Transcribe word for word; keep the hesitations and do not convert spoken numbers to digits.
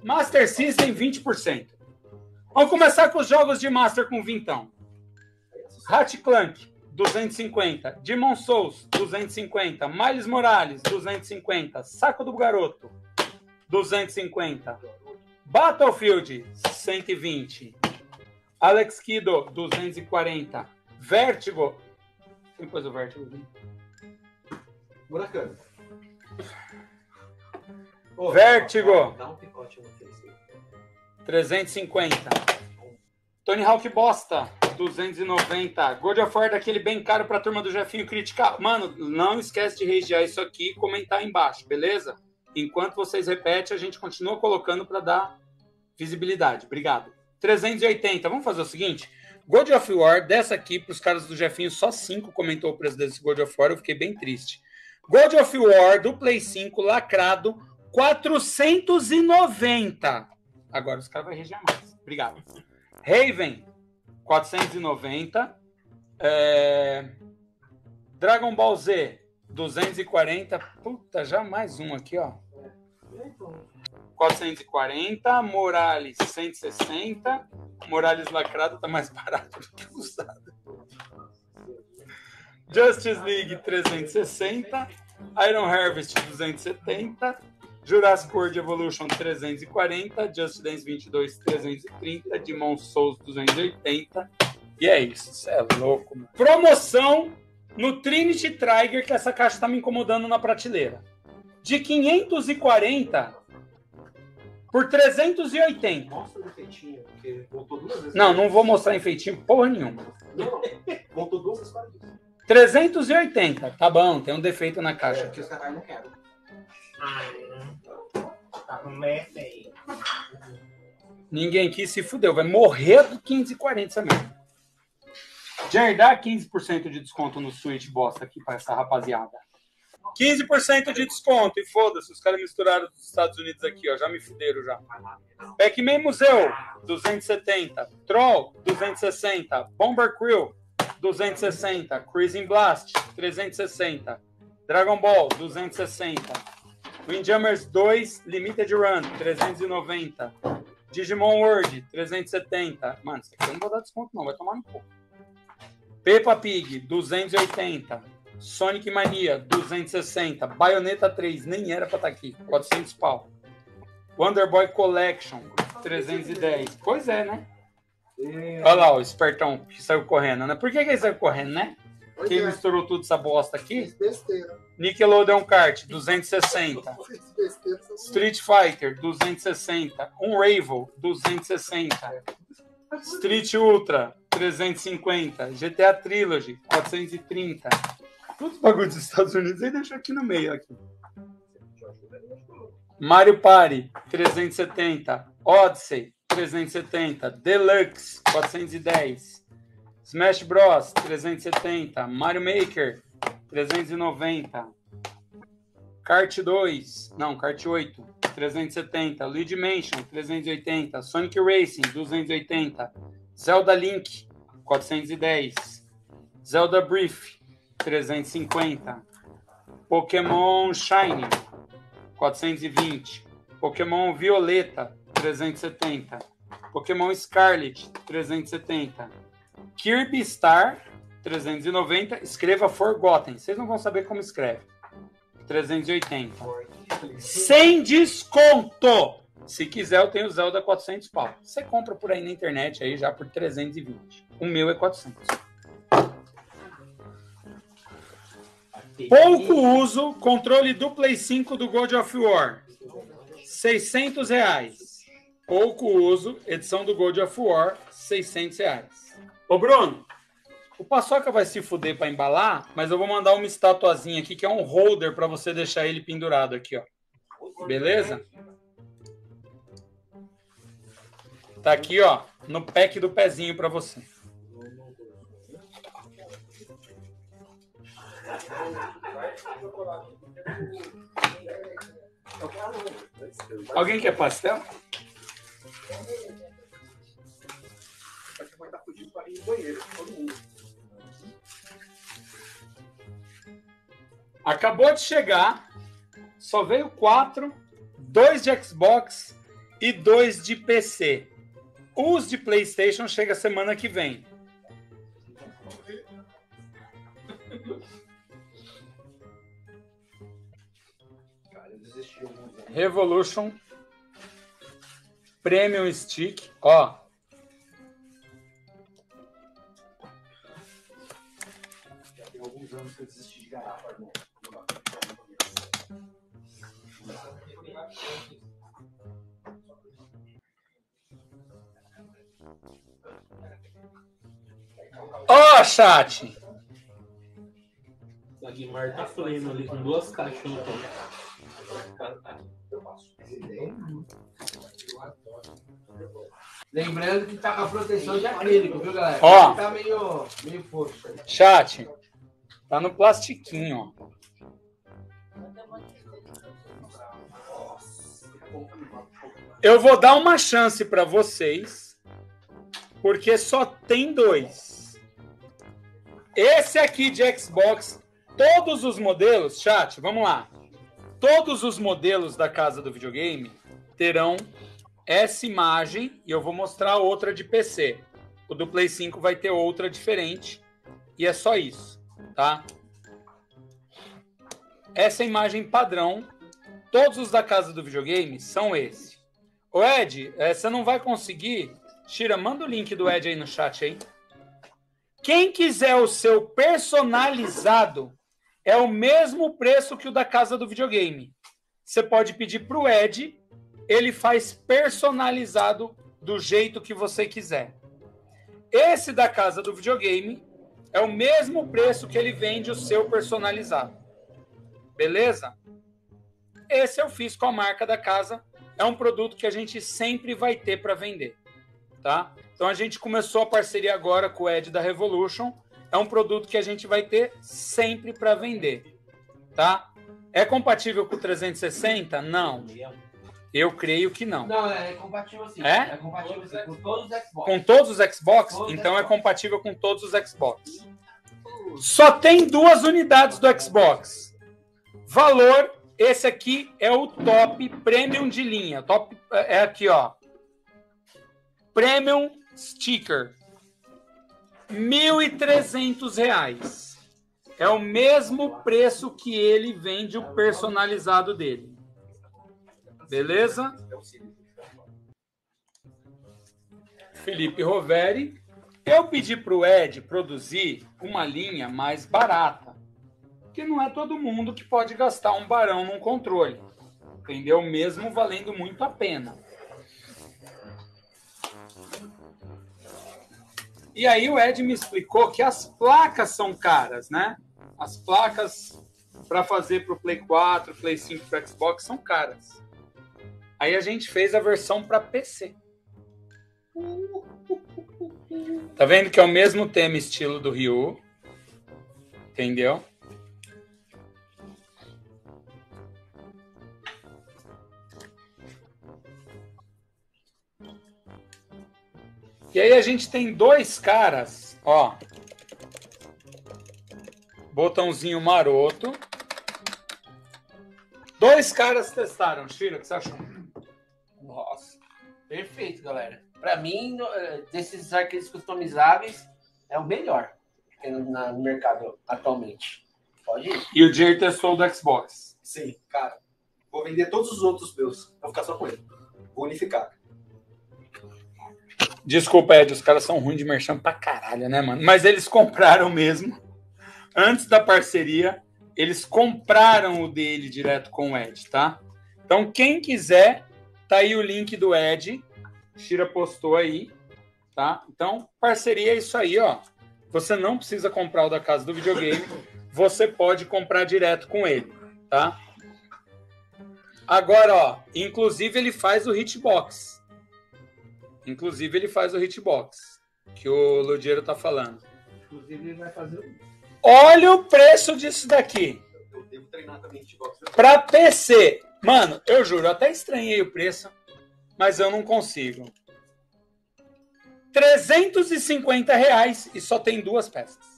Master System, vinte por cento. Vamos começar com os jogos de Master com vintão. Ratclank, duzentos e cinquenta. Demon Souls, duzentos e cinquenta. Miles Morales, duzentos e cinquenta. Saco do Garoto, duzentos e cinquenta. Battlefield, cento e vinte. Alex Kidd, duzentos e quarenta. Vertigo. Quem pôs o Vertigo? Murakami. Vertigo. Dá um picote no Face. trezentos e cinquenta. Tony Hawk Bosta, duzentos e noventa. God of War daquele bem caro pra turma do Jefinho criticar. Mano, não esquece de regiar isso aqui e comentar aí embaixo, beleza? Enquanto vocês repetem, a gente continua colocando pra dar visibilidade. Obrigado. trezentos e oitenta. Vamos fazer o seguinte? God of War, dessa aqui pros caras do Jefinho, só cinco comentou o preço desse God of War, eu fiquei bem triste. God of War do Play cinco, lacrado, quatrocentos e noventa. Agora os caras vão regiar mais. Obrigado. Raven, quatrocentos e noventa. É... Dragon Ball Z, duzentos e quarenta. Puta, já mais um aqui, ó. quatrocentos e quarenta. Morales, cento e sessenta. Morales lacrado tá mais barato do que usado. Justice League, trezentos e sessenta. Iron Harvest, duzentos e setenta. Jurassic World Evolution, trezentos e quarenta. Just Dance vinte e dois, trezentos e trinta. Demon Souls, duzentos e oitenta. E é isso, isso é louco, mano. Promoção no Trinity Trigger, que essa caixa tá me incomodando na prateleira. De quinhentos e quarenta por trezentos e oitenta. Mostra o efeitinho, porque voltou duas vezes. Não, não vou mostrar enfeitinho porra nenhuma. Não, voltou duas vezes para isso. trezentos e oitenta. Tá bom, tem um defeito na caixa. É, que os caras não querem. Tá no merda aí. Ninguém quis, se fudeu. Vai morrer do quinhentos e quarenta essa merda. Jair, dá quinze por cento de desconto no Switch bosta aqui pra essa rapaziada. quinze por cento de desconto. E foda-se, os caras misturaram dos Estados Unidos aqui, ó. Já me fuderam já. Pac-Man Museu, duzentos e setenta. Troll, duzentos e sessenta. Bomber Crew, duzentos e sessenta. Cruising Blast, trezentos e sessenta. Dragon Ball, duzentos e sessenta. Windjammers dois, Limited Run, trezentos e noventa. Digimon World, trezentos e setenta. Mano, isso aqui eu não vou dar desconto não, vai tomar no cu. Peppa Pig, duzentos e oitenta. Sonic Mania, duzentos e sessenta. Bayonetta três, nem era pra estar aqui, quatrocentos pau. Wonder Boy Collection, trezentos e dez. Pois é, né? Olha lá o espertão que saiu correndo, né? Por que que ele saiu correndo, né? Pois Quem é. misturou tudo essa bosta aqui? Fiz besteira. Nickelodeon Kart, duzentos e sessenta. Fiz besteira. Street Fighter, duzentos e sessenta. Unravel, duzentos e sessenta. Street Ultra, trezentos e cinquenta. G T A Trilogy, quatrocentos e trinta. Todos os bagulhos dos Estados Unidos aí deixa aqui no meio. Aqui. Mario Party, trezentos e setenta. Odyssey, trezentos e setenta. Deluxe, quatrocentos e dez. Smash Bros, trezentos e setenta. Mario Maker, trezentos e noventa. Kart dois, não, Kart oito, trezentos e setenta. Luigi Mansion, trezentos e oitenta. Sonic Racing, duzentos e oitenta. Zelda Link, quatrocentos e dez. Zelda Brief, trezentos e cinquenta. Pokémon Shiny, quatrocentos e vinte. Pokémon Violeta, trezentos e setenta. Pokémon Scarlet, trezentos e setenta. Kirby Star, trezentos e noventa. Escreva Forgotten. Vocês não vão saber como escreve. trezentos e oitenta. Sem desconto! Se quiser, eu tenho o Zelda quatrocentos pau. Você compra por aí na internet aí já por trezentos e vinte. O meu é quatrocentos. Pouco uso, controle do Play cinco do God of War. seiscentos reais. Pouco uso, edição do God of War, seiscentos reais. Ô Bruno, o Paçoca vai se fuder pra embalar, mas eu vou mandar uma estatuazinha aqui, que é um holder pra você deixar ele pendurado aqui, ó. Beleza? Tá aqui, ó, no pack do pezinho pra você. Alguém quer pastel? Acabou de chegar, só veio quatro, dois de Xbox e dois de P C. Os de PlayStation chega semana que vem. Revolution Premium Stick, ó. Já tem alguns anos que eu desisti de garrafa, né? Ó, oh, chat! O Aguimar tá fluindo ali com duas caixas no topo. Lembrando que tá com a proteção de acrílico, viu, galera? Ó. Tá meio, meio fofo. Chat, tá no plastiquinho, ó. Eu vou dar uma chance para vocês, porque só tem dois. Esse aqui de Xbox, todos os modelos, chat, vamos lá. Todos os modelos da casa do videogame terão essa imagem e eu vou mostrar outra de P C. O do Play cinco vai ter outra diferente e é só isso, tá? Essa imagem padrão, todos os da casa do videogame são esse. Ô Ed, você não vai conseguir? Shira, manda o link do Ed aí no chat aí. Quem quiser o seu personalizado, é o mesmo preço que o da casa do videogame. Você pode pedir para o Ed, ele faz personalizado do jeito que você quiser. Esse da casa do videogame é o mesmo preço que ele vende o seu personalizado. Beleza? Esse eu fiz com a marca da casa. É um produto que a gente sempre vai ter para vender. Tá? Então a gente começou a parceria agora com o Ed da Revolution. É um produto que a gente vai ter sempre para vender, tá? É compatível com o trezentos e sessenta? Não. Eu creio que não. Não, é compatível sim. É? É compatível sim, com todos os Xbox. Com todos os Xbox? Todos Então Xbox. é compatível com todos os Xbox. Só tem duas unidades do Xbox. Valor, esse aqui é o top premium de linha. Top é aqui, ó. Premium Sticker. mil e trezentos reais. É o mesmo preço que ele vende o personalizado dele. Beleza? Felipe Roveri. Eu pedi para o Ed produzir uma linha mais barata. Porque não é todo mundo que pode gastar um barão num controle. Entendeu? Mesmo valendo muito a pena. E aí o Ed me explicou que as placas são caras, né? As placas para fazer para o Play quatro, Play cinco, para Xbox são caras. Aí a gente fez a versão para P C. Tá vendo que é o mesmo tema estilo do Ryu? Entendeu? E aí a gente tem dois caras, ó. Botãozinho maroto. Dois caras testaram. Shira, o que você achou? Nossa, perfeito, galera. Pra mim, no- eh, desses arcades customizáveis, é o melhor que tem no, na- no mercado atualmente. Pode ir. E o Jair testou o do Xbox. Sim, cara. Vou vender todos os outros meus. Vou ficar só com ele. Vou unificar. Desculpa, Ed, os caras são ruins de merchan pra caralho, né, mano? Mas eles compraram mesmo. Antes da parceria, eles compraram o dele direto com o Ed, tá? Então, quem quiser, tá aí o link do Ed. Shira postou aí, tá? Então, parceria é isso aí, ó. Você não precisa comprar o da casa do videogame. Você pode comprar direto com ele, tá? Agora, ó, inclusive ele faz o hitbox. Inclusive ele faz o hitbox, que o Ludiero tá falando. Inclusive, ele vai fazer o. Olha o preço disso daqui. Eu devo treinar também Xbox. Pra P C. Mano, eu juro, eu até estranhei o preço, mas eu não consigo. trezentos e cinquenta reais e só tem duas peças.